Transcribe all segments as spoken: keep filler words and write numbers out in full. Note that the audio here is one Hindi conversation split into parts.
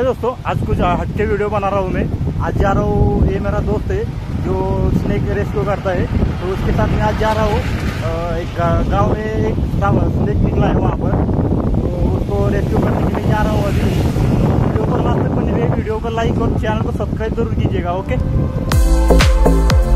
दोस्तों, आज कुछ हटके वीडियो बना रहा हूँ मैं। आज जा रहा हूँ, ये मेरा दोस्त है जो स्नेक रेस्क्यू करता है, तो उसके साथ मैं आज जा रहा हूँ। एक गांव में एक स्नेक निकला है वहाँ पर, तो उसको रेस्क्यू करने के लिए जा रहा हूँ अभी। तो वीडियो को लास्ट तक बने रहिए, वीडियो को लाइक और चैनल को सब्सक्राइब जरूर कीजिएगा। ओके।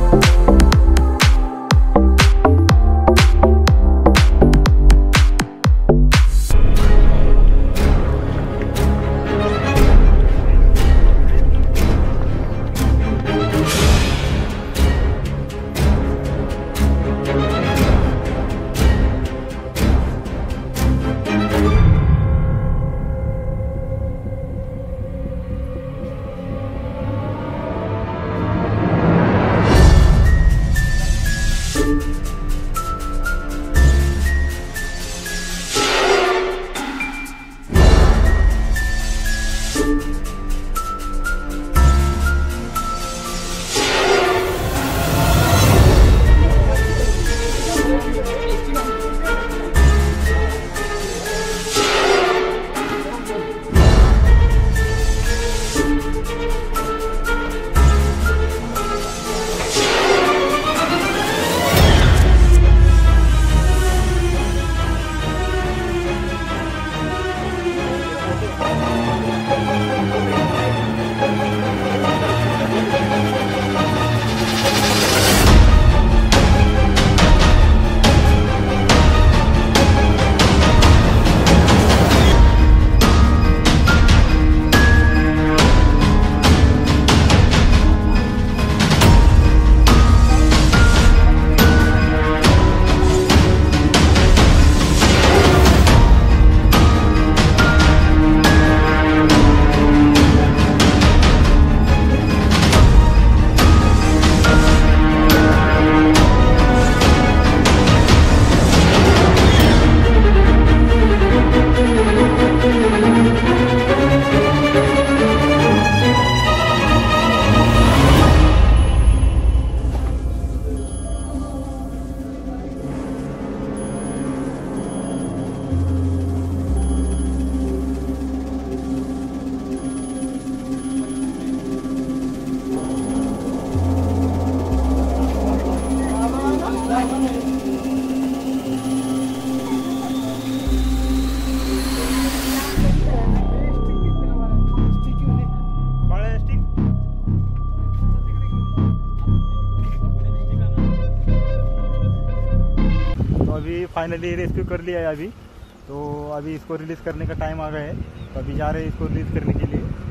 अभी फाइनली रेस्क्यू कर लिया है अभी, तो अभी इसको रिलीज़ करने का टाइम आ गया है, तो अभी जा रहे हैं इसको रिलीज़ करने के लिए।